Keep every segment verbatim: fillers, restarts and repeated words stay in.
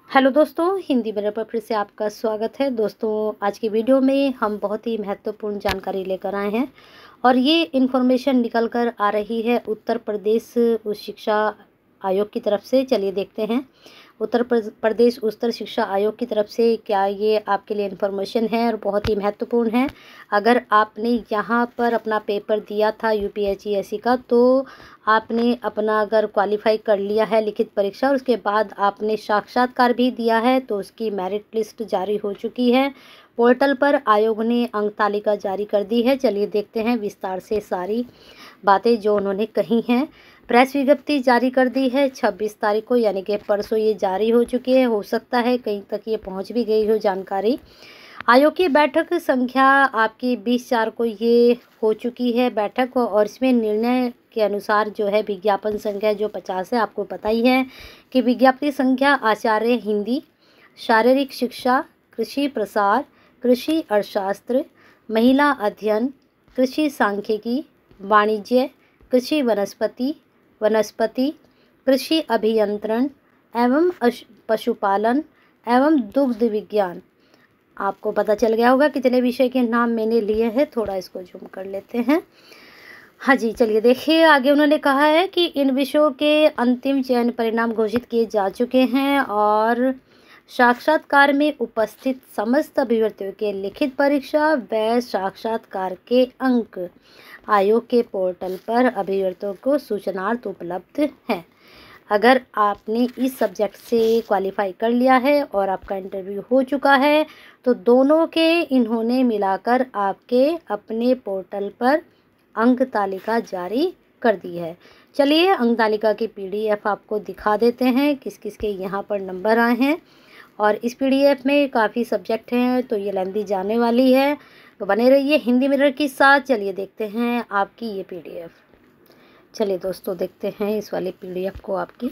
Hello दोस्तों, Hindi mirror पर फिर से आपका स्वागत है। दोस्तों, आज की वीडियो में हम बहुत ही महत्वपूर्ण जानकारी लेकर आए हैं और ये इन्फॉर्मेशन निकल कर आ रही है उत्तर प्रदेश उच्च शिक्षा आयोग की तरफ से। चलिए देखते हैं उत्तर प्रदेश उच्च शिक्षा आयोग की तरफ से क्या ये आपके लिए इन्फॉर्मेशन है और बहुत ही महत्वपूर्ण है। अगर आपने यहाँ पर अपना पेपर दिया था यूपीएससी का, तो आपने अपना अगर क्वालिफाई कर लिया है लिखित परीक्षा, उसके बाद आपने साक्षात्कार भी दिया है, तो उसकी मेरिट लिस्ट जारी हो चुकी है। पोर्टल पर आयोग ने अंक तालिका जारी कर दी है। चलिए देखते हैं विस्तार से सारी बातें जो उन्होंने कही हैं। प्रेस विज्ञप्ति जारी कर दी है छब्बीस तारीख को, यानी कि परसों ये जारी हो चुकी है। हो सकता है कहीं तक ये पहुंच भी गई हो जानकारी। आयोग की बैठक संख्या आपकी बीस चार को ये हो चुकी है बैठक, और इसमें निर्णय के अनुसार जो है विज्ञापन संख्या जो पचास है, आपको पता ही है कि विज्ञप्ति संख्या आचार्य हिंदी, शारीरिक शिक्षा, कृषि प्रसार, कृषि अर्थशास्त्र, महिला अध्ययन, कृषि सांख्यिकी, वाणिज्य, कृषि वनस्पति वनस्पति कृषि अभियंत्रण एवं पशुपालन एवं दुग्ध विज्ञान। आपको पता चल गया होगा कितने विषय के नाम मैंने लिए हैं। थोड़ा इसको जूम कर लेते हैं। हाँ जी, चलिए देखिए आगे उन्होंने कहा है कि इन विषयों के अंतिम चयन परिणाम घोषित किए जा चुके हैं और साक्षात्कार में उपस्थित समस्त अभ्यर्थियों के लिखित परीक्षा व साक्षात्कार के अंक आयोग के पोर्टल पर अभ्यर्थियों को सूचनार्थ उपलब्ध हैं। अगर आपने इस सब्जेक्ट से क्वालिफाई कर लिया है और आपका इंटरव्यू हो चुका है, तो दोनों के इन्होंने मिलाकर आपके अपने पोर्टल पर अंक तालिका जारी कर दी है। चलिए अंक तालिका की पीडीएफ आपको दिखा देते हैं किस किस के यहाँ पर नंबर आए हैं। और इस पीडीएफ में काफ़ी सब्जेक्ट हैं, तो ये लेंदी जाने वाली है, तो बने रहिए हिंदी मिरर के साथ। चलिए देखते हैं आपकी ये पीडीएफ। चलिए दोस्तों देखते हैं इस वाली पीडीएफ को। आपकी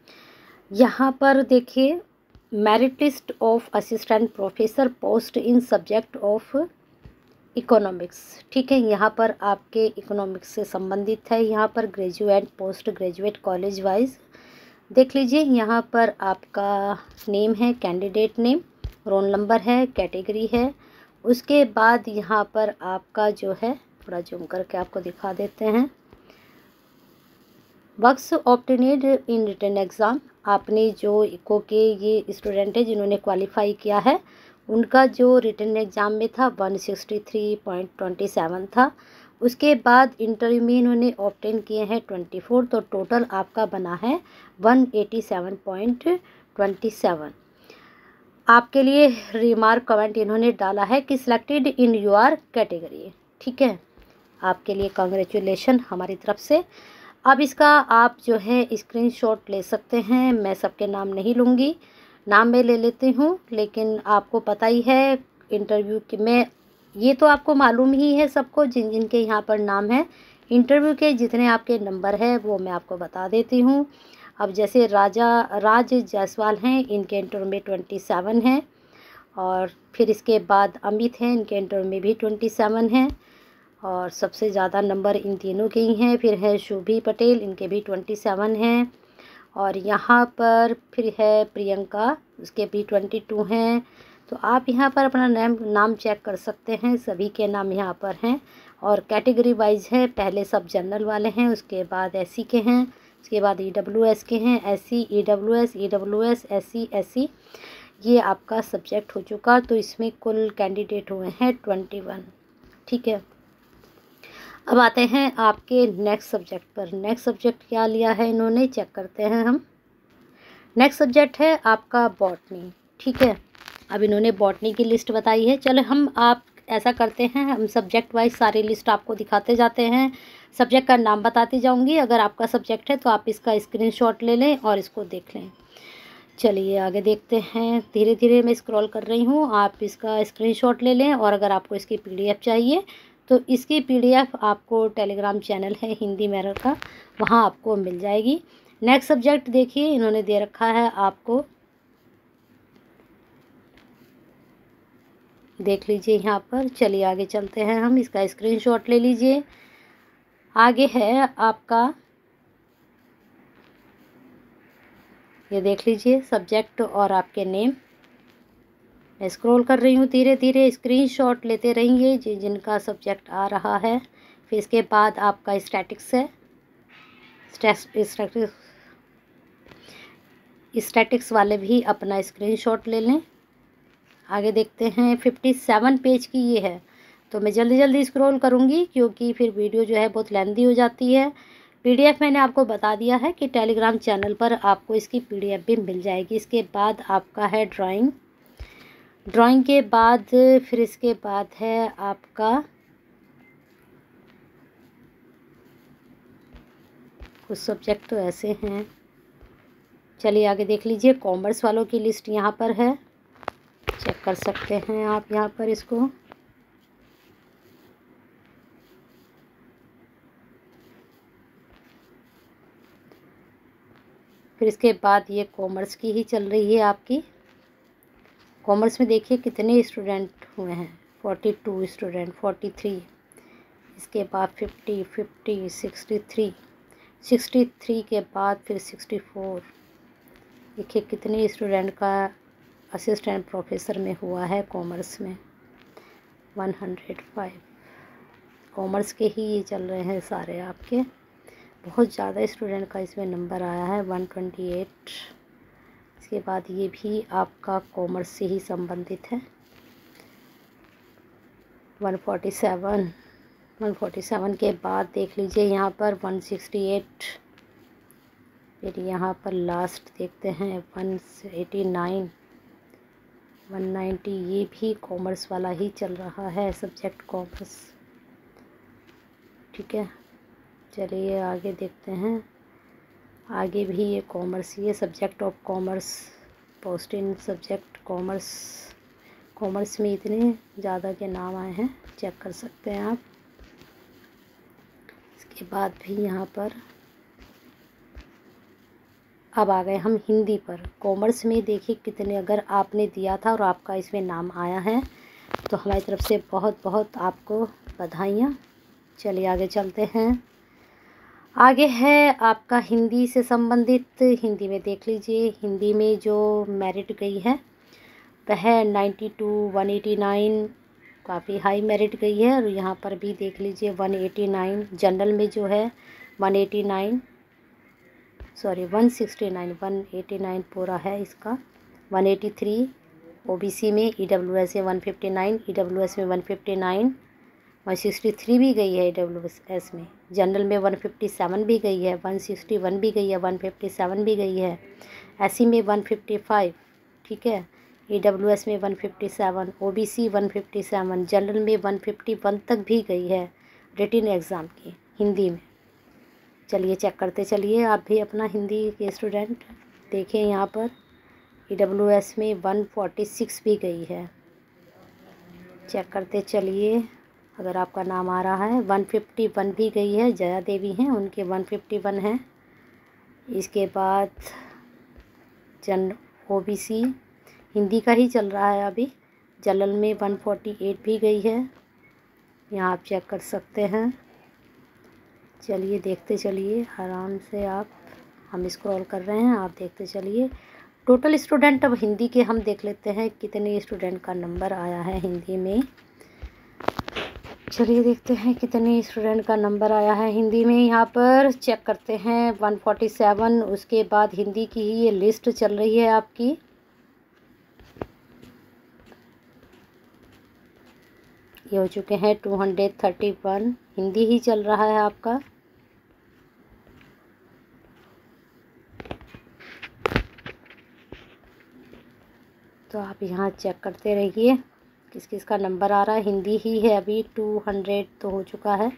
यहाँ पर देखिए, merit list of assistant professor post in subject of economics. ठीक है, यहाँ पर आपके इकोनॉमिक्स से संबंधित है। यहाँ पर graduate, post graduate, college wise देख लीजिए। यहाँ पर आपका नेम है, कैंडिडेट नेम, रोल नंबर है, कैटेगरी है। उसके बाद यहाँ पर आपका जो है, थोड़ा जूम करके आपको दिखा देते हैं, works obtained in written exam. आपने जो इको के ये स्टूडेंट है जिन्होंने क्वालिफाई किया है, उनका जो रिटन एग्ज़ाम में था one sixty three point two seven था। उसके बाद इंटरव्यू में इन्होंने ऑब्टेन किए हैं ट्वेंटी फोर, तो टोटल आपका बना है one eighty seven point two seven. आपके लिए रिमार्क कमेंट इन्होंने डाला है कि सिलेक्टेड इन योर कैटेगरी। ठीक है, आपके लिए कांग्रेचुलेशन हमारी तरफ से। अब इसका आप जो है स्क्रीनशॉट ले सकते हैं। मैं सबके नाम नहीं लूँगी, नाम मैं ले लेती हूँ, लेकिन आपको पता ही है इंटरव्यू के में, ये तो आपको मालूम ही है सबको जिन जिन के यहाँ पर नाम है। इंटरव्यू के जितने आपके नंबर है वो मैं आपको बता देती हूँ। अब जैसे राजा राज जायसवाल हैं, इनके इंटरव्यू में ट्वेंटी सेवन है, और फिर इसके बाद अमित हैं, इनके इंटरव्यू में भी ट्वेंटी सेवन है, और सबसे ज़्यादा नंबर इन तीनों के ही हैं। फिर है शुभी पटेल, इनके भी ट्वेंटी सेवन हैं, और यहाँ पर फिर है प्रियंका, उसके भी ट्वेंटी टू हैं। तो आप यहाँ पर अपना नाम नाम चेक कर सकते हैं, सभी के नाम यहाँ पर हैं। और कैटेगरी वाइज है, पहले सब जनरल वाले हैं, उसके बाद एससी के हैं, उसके बाद ईडब्ल्यूएस के हैं, SC, EWS, EWS, SC, SC. ये आपका सब्जेक्ट हो चुका। तो इसमें कुल कैंडिडेट हुए हैं ट्वेंटी वन। ठीक है, अब आते हैं आपके नेक्स्ट सब्जेक्ट पर। नेक्स्ट सब्जेक्ट क्या लिया है इन्होंने, चेक करते हैं हम। नेक्स्ट सब्जेक्ट है आपका बॉटनी। ठीक है, अब इन्होंने बॉटनी की लिस्ट बताई है। चलो हम आप ऐसा करते हैं, हम सब्जेक्ट वाइज सारी लिस्ट आपको दिखाते जाते हैं, सब्जेक्ट का नाम बताती जाऊंगी। अगर आपका सब्जेक्ट है तो आप इसका स्क्रीनशॉट ले लें और इसको देख लें। चलिए आगे देखते हैं, धीरे धीरे मैं स्क्रॉल कर रही हूँ, आप इसका स्क्रीनशॉट ले लें। और अगर आपको इसकी पीडीएफ चाहिए तो इसकी पीडीएफ आपको टेलीग्राम चैनल है हिंदी मिरर का, वहाँ आपको मिल जाएगी। नेक्स्ट सब्जेक्ट देखिए इन्होंने दे रखा है आपको, देख लीजिए यहाँ पर। चलिए आगे चलते हैं हम, इसका स्क्रीनशॉट ले लीजिए। आगे है आपका ये देख लीजिए सब्जेक्ट और आपके नेम। मैं स्क्रॉल कर रही हूँ धीरे धीरे, स्क्रीनशॉट लेते रहिए जि जिनका सब्जेक्ट आ रहा है। फिर इसके बाद आपका स्टैटिक्स है, स्टैटिक्स स्टैटिक्स वाले भी अपना स्क्रीनशॉट ले लें। आगे देखते हैं, सत्तावन पेज की ये है, तो मैं जल्दी जल्दी स्क्रॉल करूँगी क्योंकि फिर वीडियो जो है बहुत लेंदी हो जाती है। पीडीएफ मैंने आपको बता दिया है कि टेलीग्राम चैनल पर आपको इसकी पीडीएफ भी मिल जाएगी। इसके बाद आपका है ड्राइंग। ड्राइंग के बाद फिर इसके बाद है आपका कुछ सब्जेक्ट तो ऐसे हैं। चलिए आगे देख लीजिए, कॉमर्स वालों की लिस्ट यहाँ पर है, चेक कर सकते हैं आप यहाँ पर इसको। फिर इसके बाद ये कॉमर्स की ही चल रही है आपकी। कॉमर्स में देखिए कितने स्टूडेंट हुए हैं, बयालीस स्टूडेंट, तैंतालीस। इसके बाद पचास, पचास, तिरसठ, तिरसठ के बाद फिर चौंसठ। देखिए कितने स्टूडेंट का असिस्टेंट प्रोफेसर में हुआ है कॉमर्स में, एक सौ पाँच। कॉमर्स के ही ये चल रहे हैं सारे आपके। बहुत ज़्यादा स्टूडेंट का इसमें नंबर आया है, एक सौ अट्ठाईस। इसके बाद ये भी आपका कॉमर्स से ही संबंधित है, एक सौ सैंतालीस। एक सौ सैंतालीस के बाद देख लीजिए यहाँ पर एक सौ अड़सठ। फिर यहाँ पर लास्ट देखते हैं एक सौ नवासी, एक सौ नब्बे। ये भी कॉमर्स वाला ही चल रहा है, सब्जेक्ट कॉमर्स। ठीक है, चलिए आगे देखते हैं। आगे भी ये कॉमर्स, ये subject of commerce, post in subject commerce. Commerce में इतने ज़्यादा के नाम आए हैं, चेक कर सकते हैं आप। इसके बाद भी यहाँ पर अब आ गए हम हिंदी पर। कॉमर्स में देखिए कितने, अगर आपने दिया था और आपका इसमें नाम आया है तो हमारी तरफ से बहुत बहुत आपको बधाइयाँ। चलिए आगे चलते हैं। आगे है आपका हिंदी से संबंधित। हिंदी में देख लीजिए, हिंदी में जो मेरिट गई है वह बानवे, एक सौ नवासी, काफ़ी हाई मेरिट गई है। और यहाँ पर भी देख लीजिए एक सौ नवासी। जनरल में जो है एक सौ नवासी, सॉरी एक सौ उनहत्तर, एक सौ नवासी पूरा है इसका। एक सौ तिरासी ओबीसी में, ईडब्ल्यूएस में एक सौ उनसठ, ईडब्ल्यूएस में एक सौ उनसठ, एक सौ तिरसठ भी गई है ईडब्ल्यूएस में। जनरल में एक सौ सत्तावन भी गई है, एक सौ इकसठ भी गई है, एक सौ सत्तावन भी गई है। एससी में एक सौ पचपन, ठीक है, ईडब्ल्यूएस में एक सौ सत्तावन, ओबीसी एक सौ सत्तावन, जनरल में एक सौ इक्यावन तक भी गई है रिटन एग्ज़ाम की हिंदी में। चलिए चेक करते चलिए, आप भी अपना हिंदी के स्टूडेंट देखें। यहाँ पर ईडब्ल्यूएस में एक सौ छियालीस भी गई है, चेक करते चलिए। अगर आपका नाम आ रहा है, एक सौ इक्यावन भी गई है, जया देवी हैं उनके एक सौ इक्यावन हैं। इसके बाद जन ओबीसी हिंदी का ही चल रहा है अभी, जनरल में एक सौ अड़तालीस भी गई है, यहाँ आप चेक कर सकते हैं। चलिए देखते चलिए आराम से आप, हम स्क्रॉल कर रहे हैं, आप देखते चलिए। टोटल स्टूडेंट अब हिंदी के हम देख लेते हैं कितने स्टूडेंट का नंबर आया है हिंदी में। चलिए देखते हैं कितने स्टूडेंट का नंबर आया है हिंदी में। यहाँ पर चेक करते हैं एक सौ सैंतालीस। उसके बाद हिंदी की ही ये लिस्ट चल रही है आपकी। ये हो चुके हैं दो सौ इकतीस, हिंदी ही चल रहा है आपका। तो आप यहाँ चेक करते रहिए किस किस का नंबर आ रहा है। हिंदी ही है अभी, दो सौ तो हो चुका है।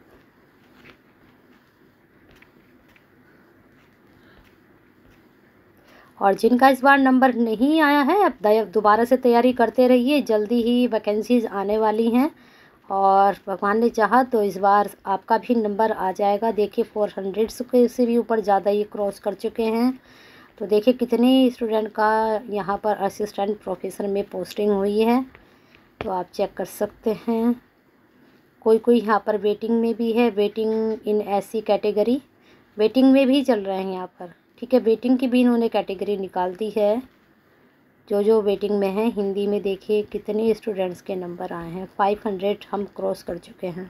और जिनका इस बार नंबर नहीं आया है, अब दोबारा से तैयारी करते रहिए, जल्दी ही वैकेंसीज आने वाली हैं और भगवान ने चाहा तो इस बार आपका भी नंबर आ जाएगा। देखिए चार सौ से भी ऊपर ज़्यादा ये क्रॉस कर चुके हैं। तो देखिए कितने स्टूडेंट का यहाँ पर असिस्टेंट प्रोफेसर में पोस्टिंग हुई है, तो आप चेक कर सकते हैं। कोई कोई यहाँ पर वेटिंग में भी है, waiting in SC category, waiting में भी चल रहे हैं यहाँ पर, ठीक है, वेटिंग की भी इन्होंने कैटेगरी निकाल दी है। जो जो वेटिंग में है हिंदी में देखिए कितने स्टूडेंट्स के नंबर आए हैं। फाइव हंड्रेड हम क्रॉस कर चुके हैं,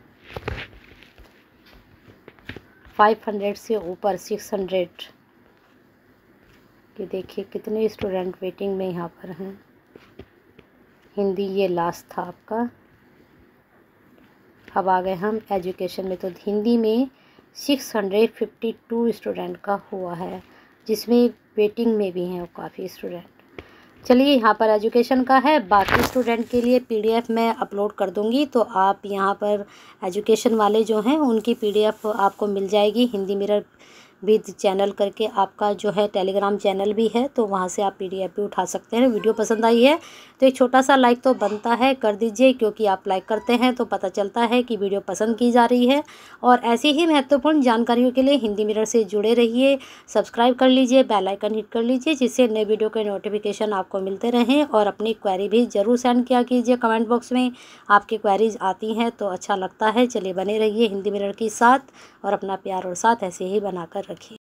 फाइव हंड्रेड से ऊपर सिक्स हंड्रेड कि देखिए कितने स्टूडेंट वेटिंग में यहाँ पर हैं। हिंदी ये लास्ट था आपका। अब आ गए हम एजुकेशन में, तो हिंदी में six hundred fifty two student का हुआ है, जिसमें वेटिंग में भी हैं काफ़ी स्टूडेंट। चलिए यहाँ पर एजुकेशन का है, बाकी स्टूडेंट के लिए पीडीएफ मैं अपलोड कर दूँगी, तो आप यहाँ पर एजुकेशन वाले जो हैं उनकी पीडीएफ आपको मिल जाएगी। हिंदी मिरर विद चैनल करके आपका जो है टेलीग्राम चैनल भी है, तो वहाँ से आप पीडीएफ भी उठा सकते हैं। वीडियो पसंद आई है तो एक छोटा सा लाइक तो बनता है, कर दीजिए, क्योंकि आप लाइक करते हैं तो पता चलता है कि वीडियो पसंद की जा रही है। और ऐसी ही महत्वपूर्ण जानकारियों के लिए हिंदी मिरर से जुड़े रहिए, सब्सक्राइब कर लीजिए, बेल आइकन हिट कर लीजिए, जिससे नए वीडियो के नोटिफिकेशन आपको मिलते रहें। और अपनी क्वेरी भी ज़रूर सेंड किया कीजिए कमेंट बॉक्स में, आपकी क्वेरीज आती हैं तो अच्छा लगता है। चलिए बने रहिए हिंदी मिरर के साथ और अपना प्यार और साथ ऐसे ही बनाकर रखिए।